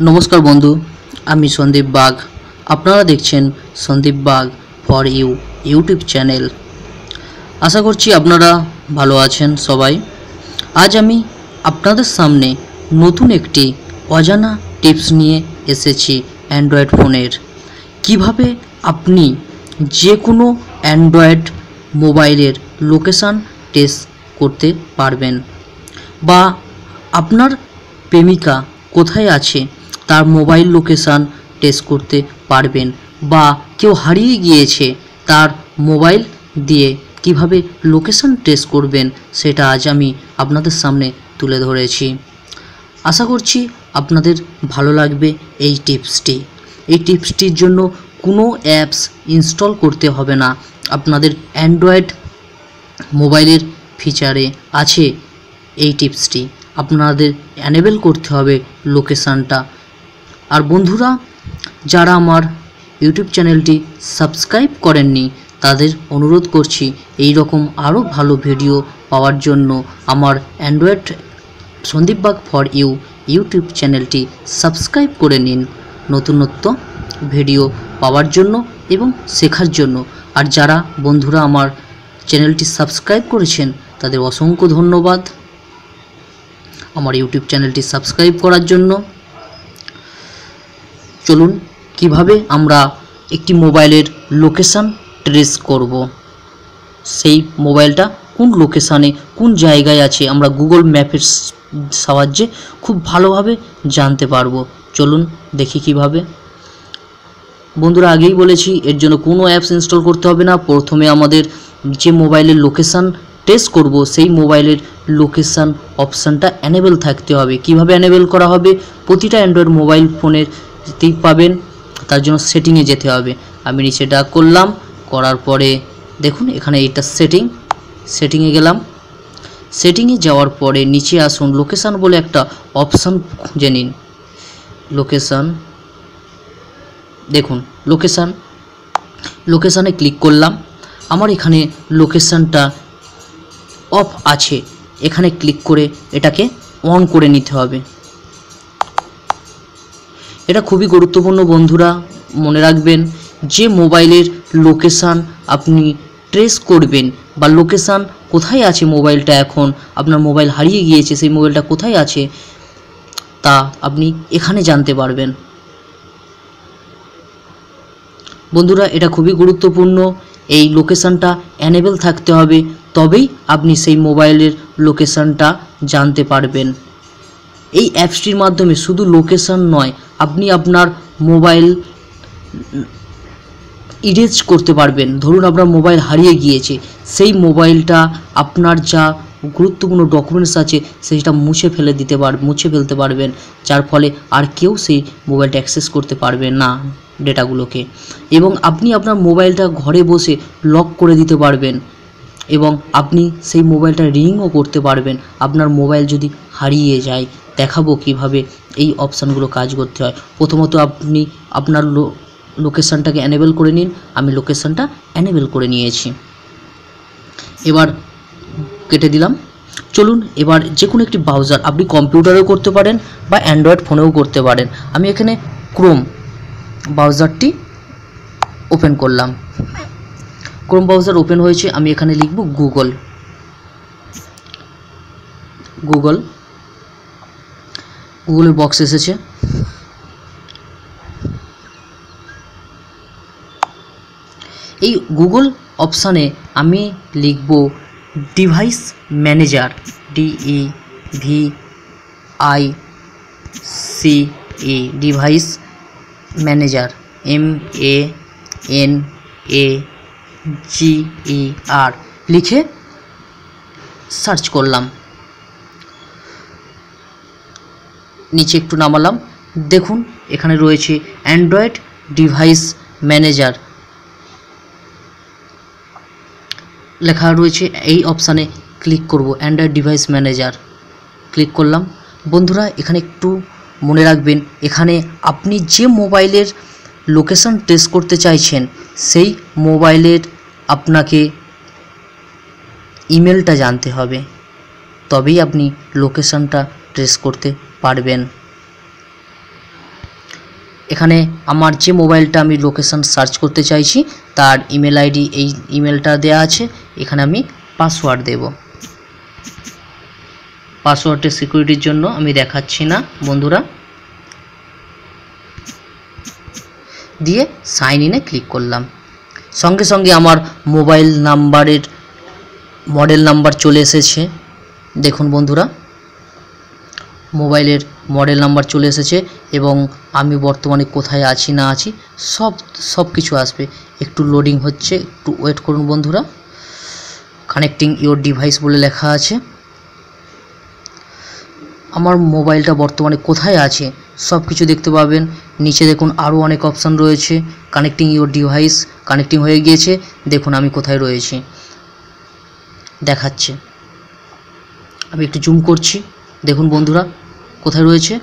নমস্কার বন্ধু, আমি সন্দীপ বাগ। আপনারা দেখছেন Sandeep Bag for you YouTube channel. আশা করছি আপনারা ভালো আছেন সবাই। আজ আমি আপনাদের সামনে নতুন একটি অজানা টিপস নিয়ে এসেছি অ্যান্ড্রয়েড ফোনের। কিভাবে আপনি যে কোনো অ্যান্ড্রয়েড মোবাইলের লোকেশান ট্রেস করতে পারবেন, বা আপনার প্রেমিকা কোথায় আছে তার মোবাইল লোকেশান ট্রেস করতে পারবেন, বা কেউ হারিয়ে গিয়েছে তার মোবাইল দিয়ে কিভাবে লোকেশান ট্রেস করবেন, সেটা আজ আমি আপনাদের সামনে তুলে ধরেছি। আশা করছি আপনাদের ভালো লাগবে এই টিপসটি। এই টিপসটির জন্য কোনো অ্যাপস ইনস্টল করতে হবে না। আপনাদের অ্যান্ড্রয়েড মোবাইলের ফিচারে আছে এই টিপসটি। আপনাদের অ্যানেবল করতে হবে লোকেশানটা। আর বন্ধুরা, যারা আমার ইউটিউব চ্যানেলটি সাবস্ক্রাইব করেননি তাদের অনুরোধ করছি এই রকম আরও ভালো ভিডিও পাওয়ার জন্য আমার Android Sandeep Bag for you YouTube চ্যানেলটি সাবস্ক্রাইব করে নিন নতুনত্ব ভিডিও পাওয়ার জন্য এবং শেখার জন্য। আর যারা বন্ধুরা আমার চ্যানেলটি সাবস্ক্রাইব করেছেন তাদের অসংখ্য ধন্যবাদ আমার ইউটিউব চ্যানেলটি সাবস্ক্রাইব করার জন্য। চলুন কিভাবে আমরা একটি মোবাইলের লোকেশান ট্রেস করব, সেই মোবাইলটা কোন লোকেশানে কোন জায়গায় আছে আমরা গুগল ম্যাপের সাহায্যে খুব ভালোভাবে জানতে পারবো। চলুন দেখি কিভাবে। বন্ধুরা, আগেই বলেছি এর জন্য কোনো অ্যাপস ইনস্টল করতে হবে না। প্রথমে আমাদের যে মোবাইলের লোকেশান ট্রেস করব সেই মোবাইলের লোকেশান অপশানটা অ্যানেবল থাকতে হবে। কিভাবে অ্যানেবল করা হবে? প্রতিটা অ্যান্ড্রয়েড মোবাইল ফোনের পাবেন, তার জন্য সেটিংয়ে যেতে হবে। আমি নিচেটা করলাম, করার পরে দেখুন এখানে এটা সেটিংয়ে গেলাম। সেটিংয়ে যাওয়ার পরে নিচে আসুন, লোকেশান বলে একটা অপশান খুঁজে নিন। লোকেশান, দেখুন লোকেশানে ক্লিক করলাম। আমার এখানে লোকেশানটা অফ আছে, এখানে ক্লিক করে এটাকে অন করে নিতে হবে। এটা খুবই গুরুত্বপূর্ণ বন্ধুরা, মনে রাখবেন যে মোবাইলের লোকেশান আপনি ট্রেস করবেন বা লোকেশান কোথায় আছে মোবাইলটা, এখন আপনার মোবাইল হারিয়ে গিয়েছে সেই মোবাইলটা কোথায় আছে তা আপনি এখানে জানতে পারবেন। বন্ধুরা, এটা খুবই গুরুত্বপূর্ণ। এই লোকেশানটা অ্যানেবল থাকতে হবে, তবেই আপনি সেই মোবাইলের লোকেশানটা জানতে পারবেন। এই অ্যাপসটির মাধ্যমে শুধু লোকেশান নয়, আপনি আপনার মোবাইল ইরেজ করতে পারবেন। ধরুন আপনার মোবাইল হারিয়ে গিয়েছে, সেই মোবাইলটা আপনার যা গুরুত্বপূর্ণ ডকুমেন্টস আছে সেটা মুছে ফেলতে পারবেন, যার ফলে আর কেউ সেই মোবাইলটা অ্যাক্সেস করতে পারবে না ডেটাগুলোকে। এবং আপনি আপনার মোবাইলটা ঘরে বসে লক করে দিতে পারবেন, এবং আপনি সেই মোবাইলটা রিংও করতে পারবেন। আপনার মোবাইল যদি হারিয়ে যায়, দেখাবো কিভাবে এই অপশানগুলো কাজ করতে হয়। প্রথমত আপনি আপনার লোকেশানটাকে অ্যানেবল করে নিন। আমি লোকেশানটা অ্যানেবল করে নিয়েছি, এবার কেটে দিলাম। চলুন এবার যে কোনো একটি ব্রাউজার, আপনি কম্পিউটারেও করতে পারেন বা অ্যান্ড্রয়েড ফোনেও করতে পারেন। আমি এখানে ক্রোম ব্রাউজারটি ওপেন করলাম। ক্রোম ব্রাউজার ওপেন হয়েছে, আমি এখানে লিখব গুগলের বক্স এসেছে। এই গুগল অপশানে আমি লিখব device manager, DEVICE, device manager, MANAGER লিখে সার্চ করলাম। নিচে একটু নামালাম, দেখুন এখানে রয়েছে অ্যান্ড্রয়েড ডিভাইস ম্যানেজার লেখা রয়েছে। এই অপশানে ক্লিক করব, অ্যান্ড্রয়েড ডিভাইস ম্যানেজার ক্লিক করলাম। বন্ধুরা, এখানে একটু মনে রাখবেন, এখানে আপনি যে মোবাইলের লোকেশান ট্রেস করতে চাইছেন সেই মোবাইলের আপনাকে ইমেলটা জানতে হবে, তবেই আপনি লোকেশানটা ট্রেস করতে পারবেন। এখানে আমার যে মোবাইলটা আমি লোকেশন সার্চ করতে চাইছি তার ইমেল আইডি, এই ইমেলটা দেওয়া আছে। এখানে আমি পাসওয়ার্ড দেব। পাসওয়ার্ডের সিকিউরিটির জন্য আমি দেখাচ্ছি না বন্ধুরা। দিয়ে সাইন ইনে ক্লিক করলাম। সঙ্গে সঙ্গে আমার মোবাইল নাম্বারের মডেল নাম্বার চলে এসেছে। দেখুন বন্ধুরা, মোবাইলের মডেল নাম্বার চলে এসেছে এবং আমি বর্তমানে কোথায় আছি না আছি সব কিছু আসবে। একটু লোডিং হচ্ছে, একটু ওয়েট করুন বন্ধুরা। কানেক্টিং ইওর ডিভাইস বলে লেখা আছে। আমার মোবাইলটা বর্তমানে কোথায় আছে সব কিছু দেখতে পাবেন। নিচে দেখুন আরও অনেক অপশান রয়েছে। কানেক্টিং ইওর ডিভাইস কানেক্টিং হয়ে গিয়েছে। দেখুন আমি কোথায় রয়েছি দেখাচ্ছে। আমি একটু জুম করছি, দেখুন বন্ধুরা কোথায় রয়েছে।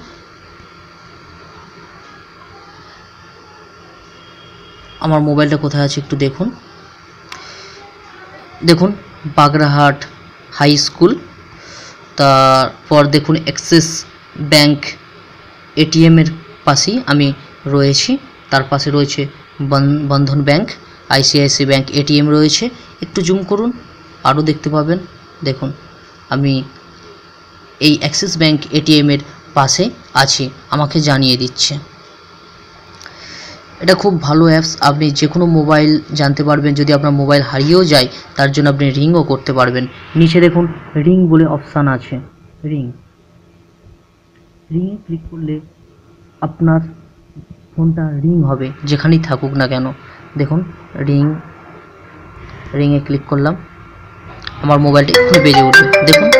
আমার মোবাইলটা কোথায় আছে একটু দেখুন। দেখুন বাগড়াহাট হাই স্কুল, তারপর দেখুন অ্যাক্সিস ব্যাংক এটিএমের পাশেই আমি রয়েছি। তার পাশে রয়েছে Bandhan bank, ICICI bank ATM রয়েছে। একটু জুম করুন, আরও দেখতে পাবেন। দেখুন আমি এই অ্যাক্সিস ব্যাংক এটিএমের পাশে আছি, আমাকে জানিয়ে দিচ্ছে। এটা খুব ভালো অ্যাপস। আপনি যে কোনো মোবাইল জানতে পারবেন। যদি আপনার মোবাইল হারিয়েও যায় তার জন্য আপনি রিংও করতে পারবেন। নিচে দেখুন রিং বলে অপশান আছে। রিংয়ে ক্লিক করলে আপনার ফোনটা রিং হবে যেখানেই থাকুক না কেন। দেখুন রিংয়ে ক্লিক করলাম, আমার মোবাইলটা একটু বেজে উঠবে। দেখুন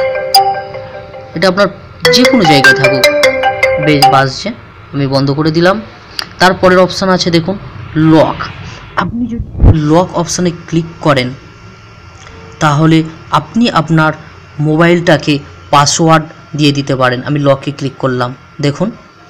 এটা আপনার যে কোনো জায়গায় থাকুক বাজছে। আমি বন্ধ করে দিলাম। তারপরের অপশান আছে দেখুন লক। আপনি যদি লক অপশানে ক্লিক করেন তাহলে আপনি আপনার মোবাইলটাকে পাসওয়ার্ড দিয়ে দিতে পারেন। আমি লকে ক্লিক করলাম। দেখুন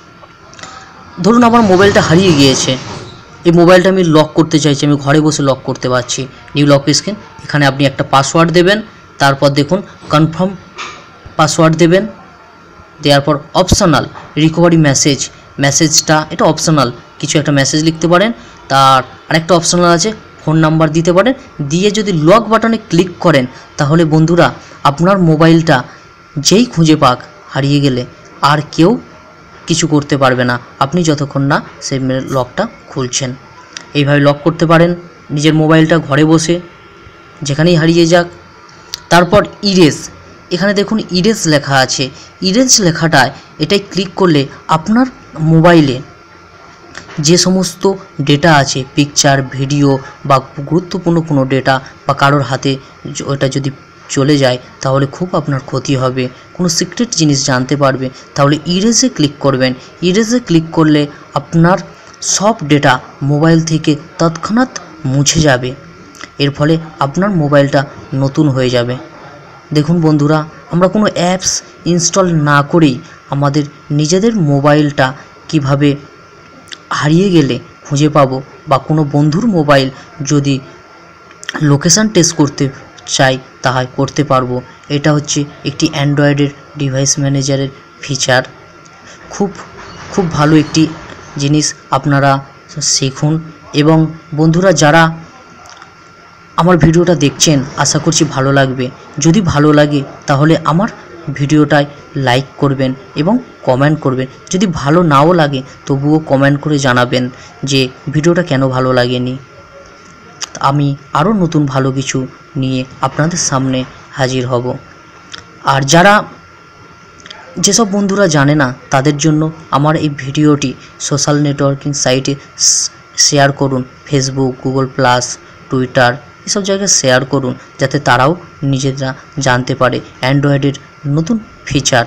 ধরুন আমার মোবাইলটা হারিয়ে গিয়েছে, এই মোবাইলটা আমি লক করতে চাইছি, আমি ঘরে বসে লক করতে পারছি। নিউ লক স্ক্রিন, এখানে আপনি একটা পাসওয়ার্ড দেবেন। তারপর দেখুন কনফার্ম পাসওয়ার্ড দেবেন। দেওয়ার পর অপশনাল রিকভারি মেসেজটা এটা অপশনাল, কিছু একটা মেসেজ লিখতে পারেন। তার আরেকটা অপশনাল আছে ফোন নাম্বার দিতে পারেন। দিয়ে যদি লক বাটনে ক্লিক করেন তাহলে বন্ধুরা আপনার মোবাইলটা যেই খুঁজে পাক হারিয়ে গেলে আর কেউ কিছু করতে পারবে না, আপনি যতক্ষণ না সেই লকটা খুলছেন। এইভাবে লক করতে পারেন নিজের মোবাইলটা ঘরে বসে, যেখানেই হারিয়ে যাক। তারপর ইরেজ, এখানে দেখুন ইরেজ লেখা আছে। ইরেজ লেখাটায় এটাই ক্লিক করলে আপনার মোবাইলে যে সমস্ত ডেটা আছে, পিকচার, ভিডিও বা গুরুত্বপূর্ণ কোনো ডেটা বা কারোর হাতে ওটা যদি চলে যায় তাহলে খুব আপনার ক্ষতি হবে, কোনো সিক্রেট জিনিস জানতে পারবে। তাহলে ইরেজে ক্লিক করবেন। ইরেজে ক্লিক করলে আপনার সব ডেটা মোবাইল থেকে তৎক্ষণাৎ মুছে যাবে। এর ফলে আপনার মোবাইলটা নতুন হয়ে যাবে। দেখুন বন্ধুরা, আমরা কোনো অ্যাপস ইনস্টল না করেই আমাদের নিজেদের মোবাইলটা কিভাবে হারিয়ে গেলে খুঁজে পাবো, বা কোনো বন্ধুর মোবাইল যদি লোকেশান টেস্ট করতে চাই তাহলে করতে পারবো। এটা হচ্ছে একটি অ্যান্ড্রয়েডের ডিভাইস ম্যানেজারের ফিচার। খুব ভালো একটি জিনিস, আপনারা শিখুন। এবং বন্ধুরা যারা আমার ভিডিওটা দেখছেন আশা করছি ভালো লাগবে। যদি ভালো লাগে তাহলে আমার ভিডিওটায় লাইক করবেন এবং কমেন্ট করবেন। যদি ভালো নাও লাগে তবুও কমেন্ট করে জানাবেন যে ভিডিওটা কেন ভালো লাগেনি। আমি আরও নতুন ভালো কিছু নিয়ে আপনাদের সামনে হাজির হব। আর যেসব বন্ধুরা জানে না তাদের জন্য আমার এই ভিডিওটি সোশ্যাল নেটওয়ার্কিং সাইটে শেয়ার করুন। ফেসবুক, গুগল প্লাস, টুইটার এসব জায়গায় শেয়ার করুন যাতে তারাও নিজেরা জানতে পারে অ্যান্ড্রয়েডের নতুন ফিচার।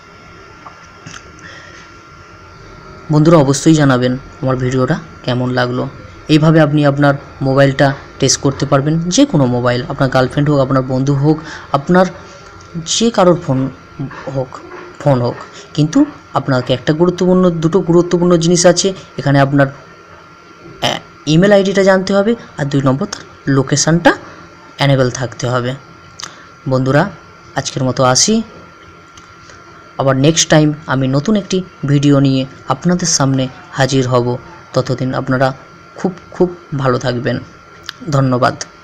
বন্ধুরা অবশ্যই জানাবেন আমার ভিডিওটা কেমন লাগলো। এইভাবে আপনি আপনার মোবাইলটা টেস্ট করতে পারবেন। যে কোনো মোবাইল, আপনার গার্লফ্রেন্ড হোক, আপনার বন্ধু হোক, আপনার যে কারোর ফোন হোক, কিন্তু আপনাকে দুটো গুরুত্বপূর্ণ জিনিস আছে। এখানে আপনার ইমেল আইডিটা জানতে হবে, আর 2 নম্বর তার লোকেশানটা অ্যানেবল থাকতে হবে। বন্ধুরা আজকের মতো আসি। আবার নেক্সট টাইম আমি নতুন একটি ভিডিও নিয়ে আপনাদের সামনে হাজির হব। ততদিন আপনারা খুব ভালো থাকবেন। ধন্যবাদ।